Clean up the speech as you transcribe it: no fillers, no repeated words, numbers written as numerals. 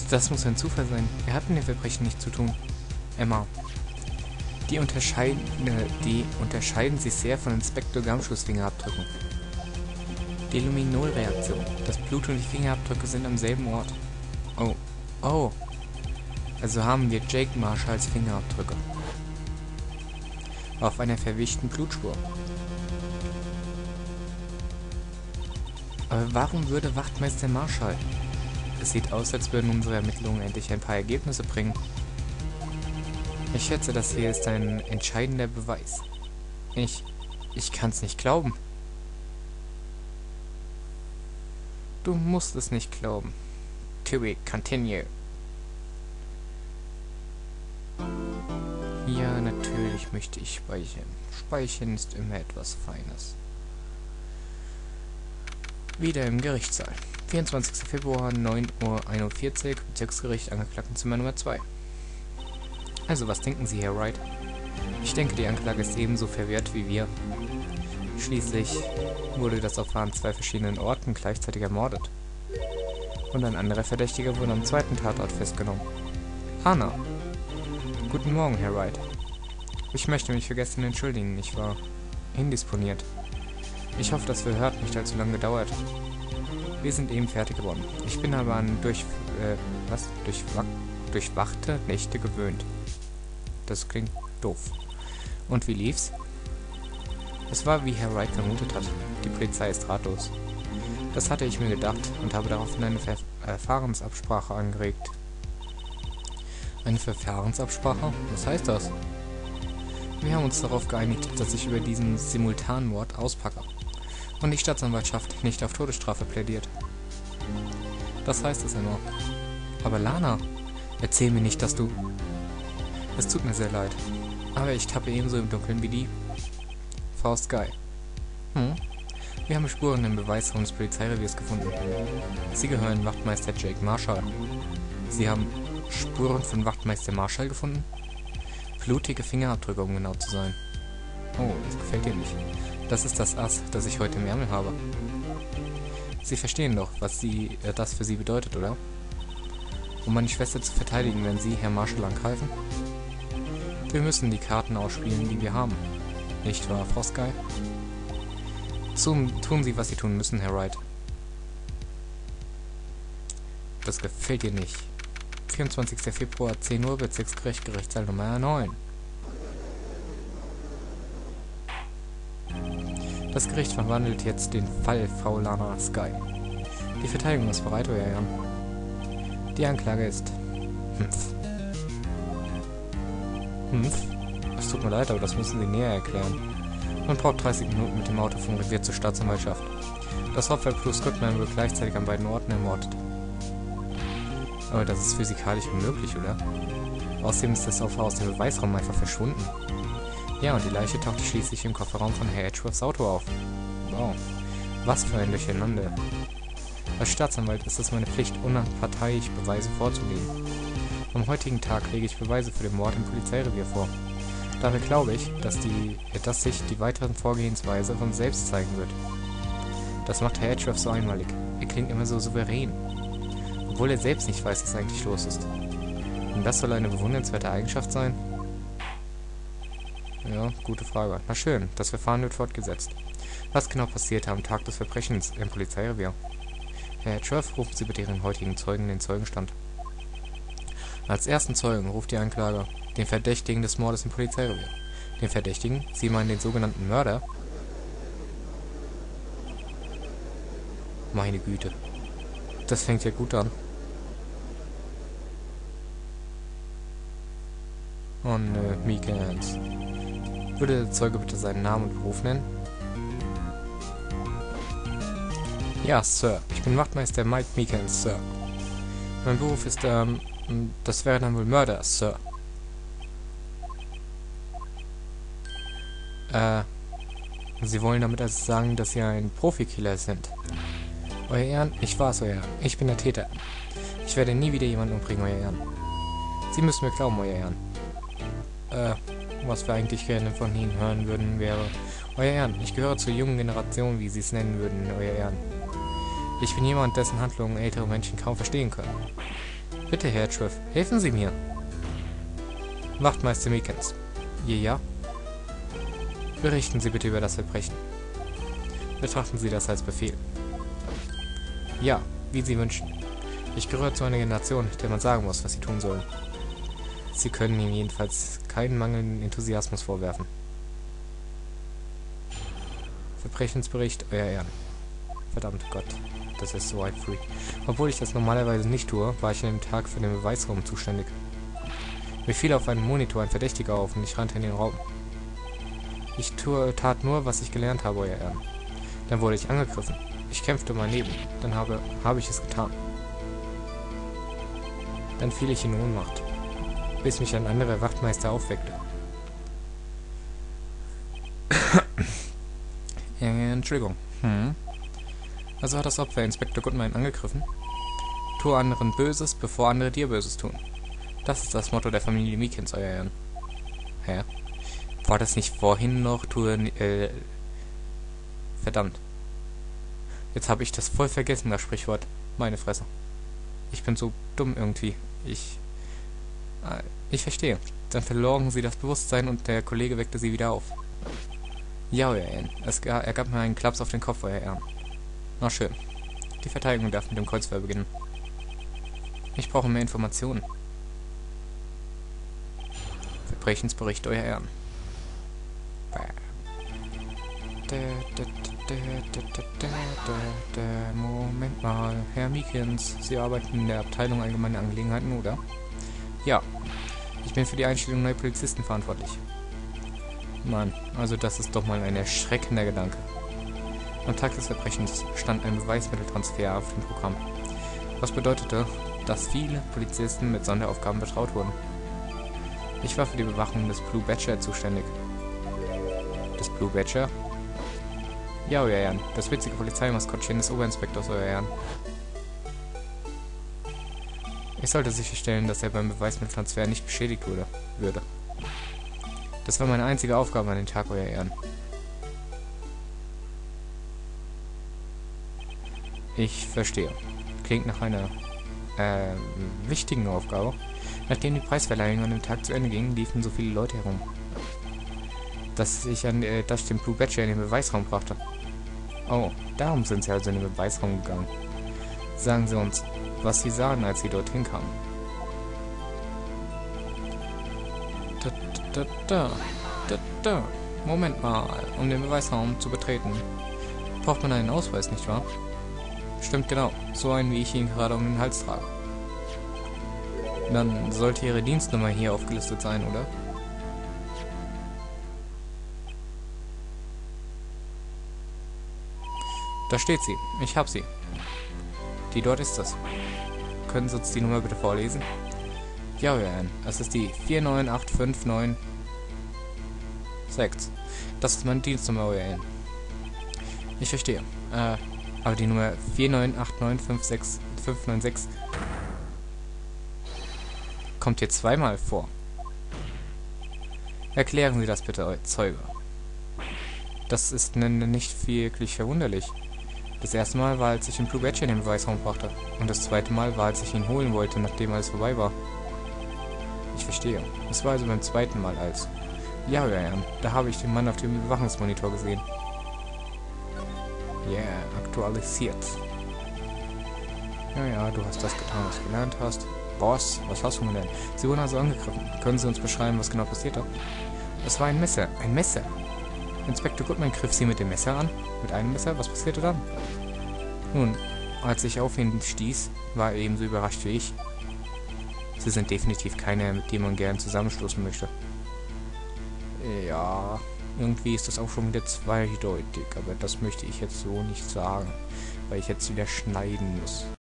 Das muss ein Zufall sein. Wir hatten mit dem Verbrechen nichts zu tun. Emma. Die unterscheiden sich sehr von Inspektor Gumshoes Fingerabdrücken. Die Luminol-Reaktion. Das Blut und die Fingerabdrücke sind am selben Ort. Oh. Oh. Also haben wir Jake Marshalls Fingerabdrücke. Auf einer verwischten Blutspur. Aber warum würde Wachtmeister Marshall? Es sieht aus, als würden unsere Ermittlungen endlich ein paar Ergebnisse bringen. Ich schätze, das hier ist ein entscheidender Beweis. Ich kann's nicht glauben. Du musst es nicht glauben. To be continue. Ja, natürlich möchte ich speichern. Speichern ist immer etwas Feines. Wieder im Gerichtssaal. 24. Februar, 9:41 Uhr, Bezirksgericht, Angeklagtenzimmer Nummer 2. Also, was denken Sie, Herr Wright? Ich denke, die Anklage ist ebenso verwirrt wie wir. Schließlich wurde das Opfer an 2 verschiedenen Orten gleichzeitig ermordet. Und ein anderer Verdächtiger wurde am zweiten Tatort festgenommen. Anna. Guten Morgen, Herr Wright. Ich möchte mich für gestern entschuldigen, ich war indisponiert. Ich hoffe, das Verhör hat nicht allzu lange gedauert. Wir sind eben fertig geworden. Ich bin aber an durchwachte Nächte gewöhnt. Das klingt doof. Und wie lief's? Es war, wie Herr Wright vermutet hat. Die Polizei ist ratlos. Das hatte ich mir gedacht und habe daraufhin eine Verfahrensabsprache angeregt. Eine Verfahrensabsprache? Was heißt das? Wir haben uns darauf geeinigt, dass ich über diesen Simultanmord auspacke und die Staatsanwaltschaft nicht auf Todesstrafe plädiert. Das heißt es immer. Aber Lana, erzähl mir nicht, dass du... Es tut mir sehr leid, aber ich tappe ebenso im Dunkeln wie die Frau Sky. Wir haben Spuren im Beweisraum des Polizeireviers gefunden. Sie gehören Wachtmeister Jake Marshall. Sie haben Spuren von Wachtmeister Marshall gefunden? Blutige Fingerabdrücke, um genau zu sein. Oh, das gefällt dir nicht. Das ist das Ass, das ich heute im Ärmel habe. Sie verstehen doch, was das für Sie bedeutet, oder? Um meine Schwester zu verteidigen, wenn Sie Herr Marshall angreifen? Wir müssen die Karten ausspielen, die wir haben. Nicht wahr, Frau Sky? Tun Sie, was Sie tun müssen, Herr Wright. Das gefällt dir nicht. 24. Februar, 10 Uhr, Bezirksgericht, Gerichtssaal Nummer 9. Das Gericht verwandelt jetzt den Fall Frau Lana Sky. Die Verteidigung ist bereit, Euer Ehren. Die Anklage ist... Es tut mir leid, aber das müssen Sie näher erklären. Man braucht 30 Minuten mit dem Auto vom Revier zur Staatsanwaltschaft. Das Opfer plus Goodman wird gleichzeitig an beiden Orten ermordet. Aber das ist physikalisch unmöglich, oder? Außerdem ist das Opfer aus dem Beweisraum einfach verschwunden. Ja, und die Leiche tauchte schließlich im Kofferraum von Herr Edgeworths Auto auf. Wow, was für ein Durcheinander. Als Staatsanwalt ist es meine Pflicht, unparteiisch Beweise vorzulegen. Am heutigen Tag lege ich Beweise für den Mord im Polizeirevier vor. Dabei glaube ich, dass sich die weiteren Vorgehensweise von selbst zeigen wird. Das macht Herr Edgeworth so einmalig. Er klingt immer so souverän. Obwohl er selbst nicht weiß, was eigentlich los ist. Und das soll eine bewundernswerte Eigenschaft sein? Ja, gute Frage. Na schön, das Verfahren wird fortgesetzt. Was genau passierte am Tag des Verbrechens im Polizeirevier? Herr Edgeworth, rufen Sie bitte Ihren heutigen Zeugen in den Zeugenstand. Als ersten Zeugen ruft die Anklage den Verdächtigen des Mordes im Polizeirevier. Den Verdächtigen? Sie meinen den sogenannten Mörder? Meine Güte. Das fängt ja gut an. Oh nö, Meekans. Würde der Zeuge bitte seinen Namen und Beruf nennen? Ja, Sir. Ich bin Wachtmeister Mike Meekans, Sir. Mein Beruf ist, das wäre dann wohl Mörder, Sir. Sie wollen damit also sagen, dass Sie ein Profikiller sind. Euer Ehren, ich war's, Euer Ehren. Ich bin der Täter. Ich werde nie wieder jemanden umbringen, Euer Ehren. Sie müssen mir glauben, Euer Ehren. Was wir eigentlich gerne von Ihnen hören würden, wäre... Euer Ehren, ich gehöre zur jungen Generation, wie Sie es nennen würden, Euer Ehren. Ich bin jemand, dessen Handlungen ältere Menschen kaum verstehen können. Bitte, Herr Triff, helfen Sie mir. Wachtmeister Meekins. Ja? Berichten Sie bitte über das Verbrechen. Betrachten Sie das als Befehl. Ja, wie Sie wünschen. Ich gehöre zu einer Generation, der man sagen muss, was sie tun sollen. Sie können ihm jedenfalls keinen mangelnden Enthusiasmus vorwerfen. Verbrechensbericht, Euer Ehren. Verdammt Gott, das ist so weit free. Obwohl ich das normalerweise nicht tue, war ich an dem Tag für den Beweisraum zuständig. Mir fiel auf einem Monitor ein Verdächtiger auf und ich rannte in den Raum. Ich tat nur, was ich gelernt habe, Euer Ehren. Dann wurde ich angegriffen. Ich kämpfte um mein Leben. Dann habe ich es getan. Dann fiel ich in Ohnmacht, bis mich ein anderer Wachtmeister aufweckte. Entschuldigung. Also hat das Opfer Inspektor Goodman angegriffen? Tue anderen Böses, bevor andere dir Böses tun. Das ist das Motto der Familie Meekins, Euer Ehren. Hä? War das nicht vorhin noch? Verdammt. Jetzt habe ich das voll vergessen, das Sprichwort. Meine Fresse. Ich bin so dumm irgendwie. Ich verstehe. Dann verloren sie das Bewusstsein und der Kollege weckte sie wieder auf. Ja, Euer Ehren. Er gab mir einen Klaps auf den Kopf, Euer Ehren. Na schön. Die Verteidigung darf mit dem Kreuzfeuer beginnen. Ich brauche mehr Informationen. Verbrechensbericht, Euer Ehren. Moment mal. Herr Meekins, Sie arbeiten in der Abteilung Allgemeine Angelegenheiten, oder? Ja. Ich bin für die Einstellung neuer Polizisten verantwortlich. Mann, also das ist doch mal ein erschreckender Gedanke. Am Tag des Verbrechens stand ein Beweismitteltransfer auf dem Programm. Was bedeutete, dass viele Polizisten mit Sonderaufgaben betraut wurden. Ich war für die Bewachung des Blue Badger zuständig. Des Blue Badger? Ja, Euer Ehren. Das witzige Polizeimaskottchen des Oberinspektors, Euer Ehren. Ich sollte sicherstellen, dass er beim Beweismitteltransfer nicht beschädigt würde. Das war meine einzige Aufgabe an dem Tag, Euer Ehren. Ich verstehe. Klingt nach einer, wichtigen Aufgabe. Nachdem die Preisverleihung an dem Tag zu Ende ging, liefen so viele Leute herum, dass ich den Blue Badger in den Beweisraum brachte. Oh, darum sind Sie also in den Beweisraum gegangen. Sagen Sie uns, was Sie sahen, als Sie dorthin kamen. Moment mal, um den Beweisraum zu betreten, braucht man einen Ausweis, nicht wahr? Stimmt genau, so einen, wie ich ihn gerade um den Hals trage. Dann sollte Ihre Dienstnummer hier aufgelistet sein, oder? Da steht sie. Ich hab sie. Die dort ist es. Können Sie uns die Nummer bitte vorlesen? Ja, Euer Ehren. Es ist die 49859. Das ist meine Dienstnummer, Euer Ehren. Ich verstehe. Aber die Nummer 498956596 kommt hier zweimal vor. Erklären Sie das bitte, Euer Zeuge. Das ist nicht wirklich verwunderlich. Das erste Mal war, als ich den Blue Badger in den Beweisraum brachte. Und das zweite Mal war, als ich ihn holen wollte, nachdem alles vorbei war. Ich verstehe. Es war also beim zweiten Mal als... Ja, Euer Ehren. Da habe ich den Mann auf dem Überwachungsmonitor gesehen. Yeah, aktualisiert. Ja, du hast das getan, was du gelernt hast. Boss, was hast du gelernt? Sie wurden also angegriffen. Können Sie uns beschreiben, was genau passiert hat? Es war ein Messer. Ein Messer. Inspektor Goodman griff sie mit dem Messer an. Mit einem Messer? Was passierte dann? Nun, als ich auf ihn stieß, war er ebenso überrascht wie ich. Sie sind definitiv keiner, mit dem man gern zusammenstoßen möchte. Ja, irgendwie ist das auch schon wieder zweideutig, aber das möchte ich jetzt so nicht sagen, weil ich jetzt wieder schneiden muss.